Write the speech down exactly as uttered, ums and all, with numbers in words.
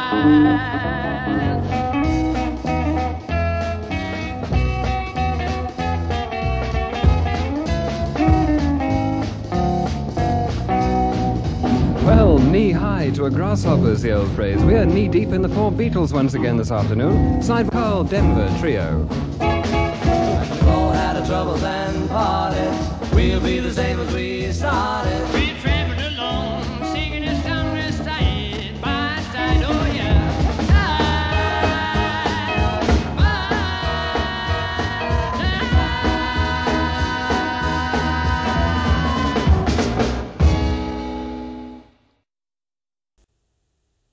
Well, knee-high to a grasshopper's the old phrase. We're knee-deep in the four Beatles once again this afternoon. Side Karl Denver Trio. We've all had our troubles and parted. We'll be the same as we started.